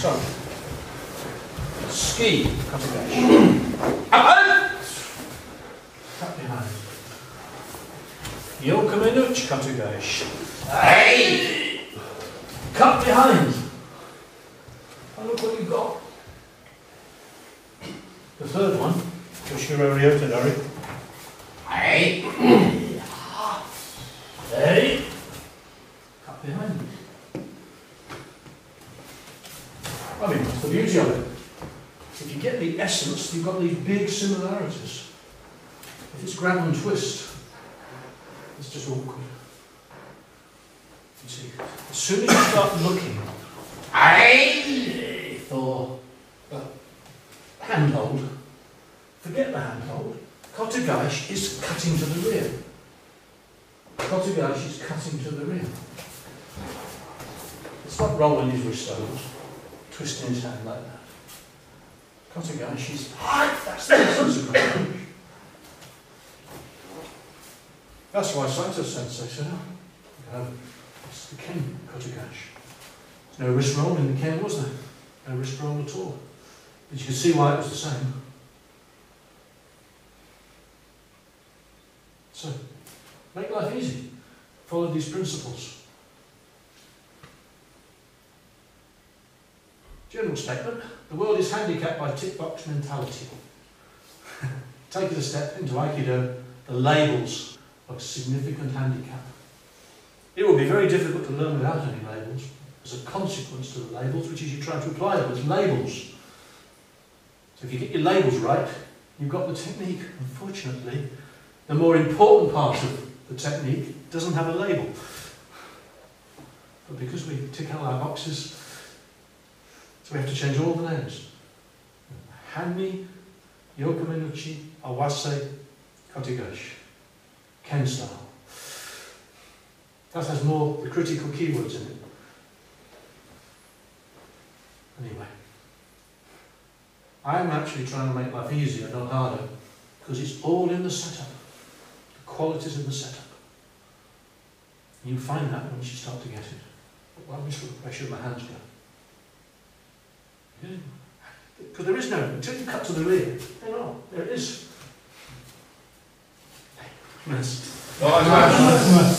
So, ski, kote gaeshi. Cut behind. Yokomenuchi kote gaeshi. Hey! Cut behind. And look what you've got. The third one, Ushiro, ryote, dori. Hey! Hey! Cut behind. I mean, that's the beauty of it. If you get the essence, you've got these big similarities. If it's grab and twist, it's just awkward. You see, as soon as you start looking for the handhold, forget the handhold. Kote gaeshi is cutting to the rear. Kote gaeshi is cutting to the rear. It's not rolling his wrist over, twisting his hand like that. Kote gaeshi is that's the essence of kote gaeshi. That's why Saito Sensei said, it's the ken kote gaeshi. There's no wrist roll in the ken, was there? No wrist roll at all. But you can see why it was the same. So, make life easy. Follow these principles. General statement, the world is handicapped by tick box mentality. Take it a step into Aikido, the labels of significant handicap. It will be very difficult to learn without any labels, as a consequence to the labels, which is you try to apply them as labels. So if you get your labels right, you've got the technique. Unfortunately, the more important part of the technique doesn't have a label. But because we tick out our boxes, so we have to change all the names. Hanmi, Yokomenuchi, Awase, kote gaeshi. Ken style. That has more the critical keywords in it. Anyway, I'm actually trying to make life easier, not harder, because it's all in the setup. The qualities of the setup. You find that once you start to get it. Why should my hands go? Because there is no, until you cut to the rear, there is. Nice.